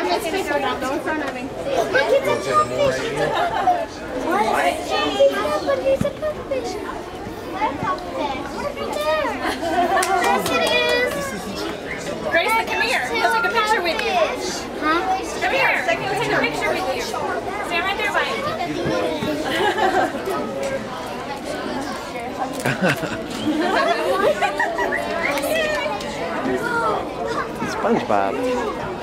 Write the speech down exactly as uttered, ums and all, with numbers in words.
his face right now. Go in front of me. Look, it's a pupfish. What? But he's a pupfish. What a pupfish? Right there. Yes, it is. Grayson, come here. He'll take a picture with you. Huh? Come here. So he'll take a picture with you. Stand right there by him. SpongeBob.